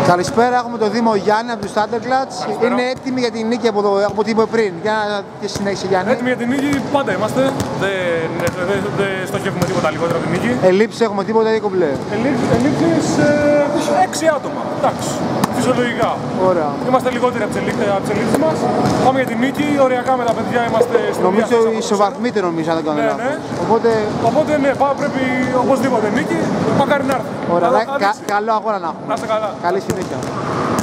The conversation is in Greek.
Καλησπέρα, έχουμε τον Δήμο Γιάννη από του Thunderclats. Είναι έτοιμοι για την νίκη από ό,τι είπε πριν. Για να συνέχισε, Γιάννη. Έτοιμοι για την νίκη, πάντα είμαστε. Δεν στοχεύουμε τίποτα λιγότερο από την νίκη. Ελλείψεις έχουμε τίποτα ή κομπλέ? Ελλείψεις 6 άτομα. Εντάξει, φυσιολογικά. Ωραία. Είμαστε λιγότεροι από τις ελλείψεις μας. Πάμε για την νίκη. Οριακά με τα παιδιά είμαστε στην Νομίζω ισοβαθμείτε, νομίζω, αν δεν κάνω λάθος. Ναι. Οπότε ναι, πρέπει οπωσδήποτε νίκη. Μακάρι να έρθει. Ωραία, καλό αγώνα να έχουμε. Να είστε καλά. Καλή συνέχεια.